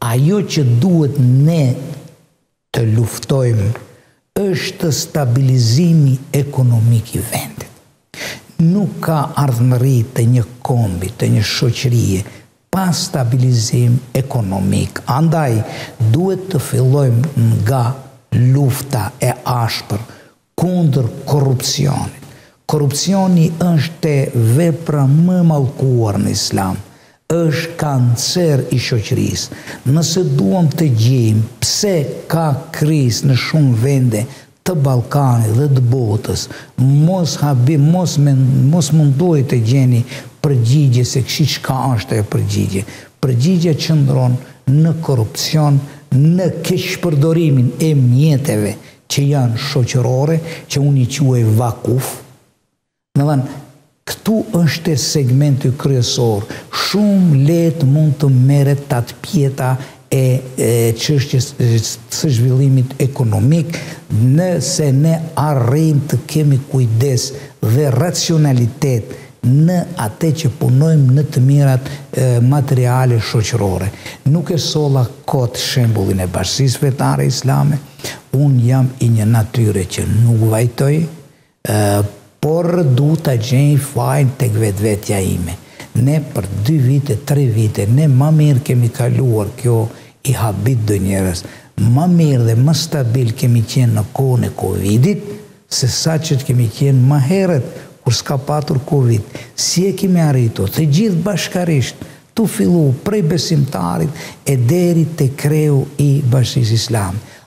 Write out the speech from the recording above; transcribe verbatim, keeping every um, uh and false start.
ajo që duhet ne të luftojmë është stabilizimi ekonomik i vendit. Nuk ka ardhmëri të një kombi, të një shoqërie, pa stabilizim ekonomik. Andaj, duhet të fillojmë nga lufta e ashpër kundër korrupsionit. Korrupsioni është vepra më mallkuar në Islam, është kancer i shoqërisë. Nëse duam të gjejmë pse ka krizë në shumë vende të Ballkanit dhe të botës, mos habi, mos, mos mundohet të gjeni përgjigje se kështu çka është e përgjigje. Përgjigja qëndron në korrupsion, në keqpërdorimin e mjeteve që janë shoqërore, që unë i quaj vakuf. Në dhënë, këtu është segmenti kryesor. Shumë lehtë mund të merret tat pjeta e, e çështjes së zhvillimit ekonomik nëse ne arrijmë të kemi kujdes dhe racionalitet në atë që punojmë në të mirat e, materiale shoqërore. Nuk e solla kot shembullin e Bashkisë Fetare Islame. Unë jam i një natyre që nuk vajtoj, e, por du të gjej fajin tek vetvetja ime. Ne për dy vite, tre vite, ne më mirë kemi kaluar kjo i habit dë njerës. Më mirë dhe më stabil kemi qenë në kohën e Covidit, se sa që të kemi qenë më herët kur s'ka patur Covid. Si e kemi arritur, të gjithë bashkarisht, të fillu prej besimtarit e deri te kreu i Bashkisë Islame.